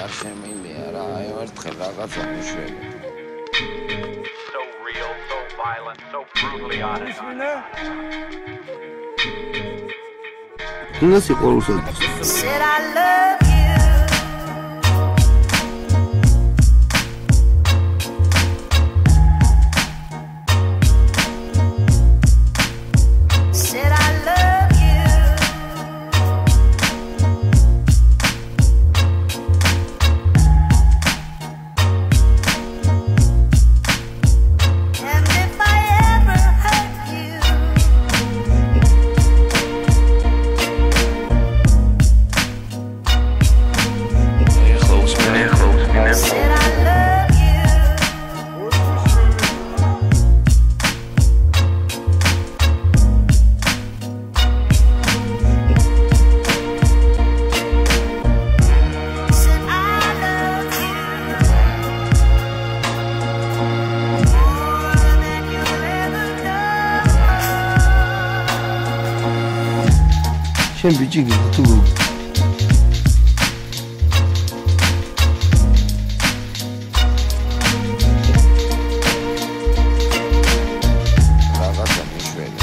არ შემილია რა, აი ერთხელ რაღაცა მიშველი. So real, so violent, so brutally honest. ინგლისი ყოლუსად. Said I love you. Said I love you. And if I ever hurt you, said I love you. Said I love you more than you'll ever know. შენ ბიჭი გიგ თუ რაღაცა მიშველი.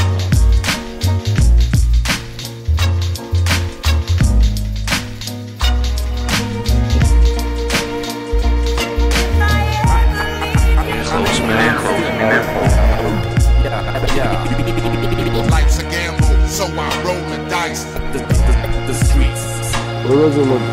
If I ever leave you, Life's a gamble, so I roll the dice. The streets. ყველაზე მოდ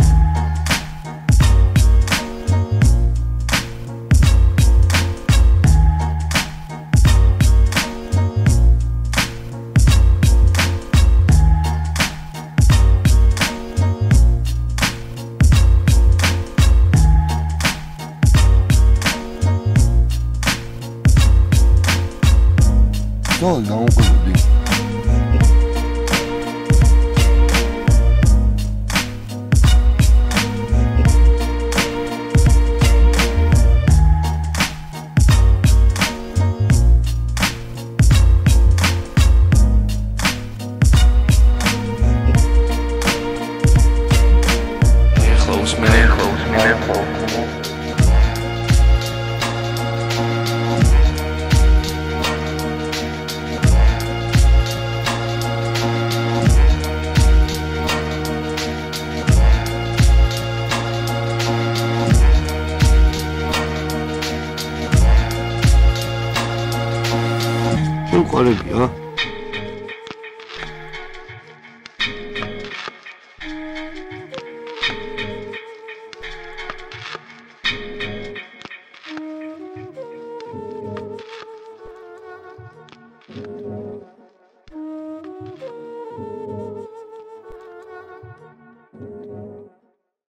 너 나온 거 어디? შენ ყოლებია?